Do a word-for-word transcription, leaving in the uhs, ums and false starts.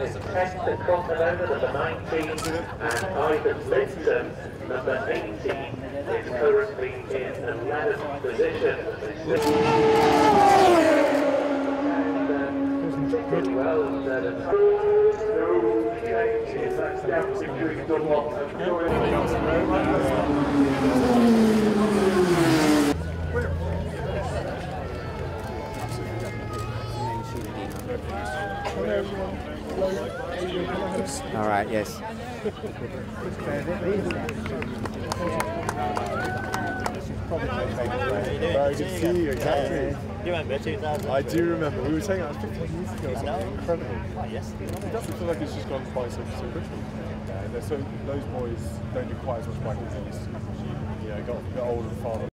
is tenth at Contenova, number nineteen, and Ivan Linton, number eighteen, is currently in eleventh position. And uh, well, and uh, no changes, that's down to Joey Dunlop and Joey All right, yes. Very good to see you, exactly. You remember two thousand? I do remember. We were saying that was fifteen years ago. I know. Incredible. Oh, yes. It doesn't feel like it's just gone by so, so quickly. Yeah, so those boys don't do quite as much bike as they used to. You know, got, got older and farther.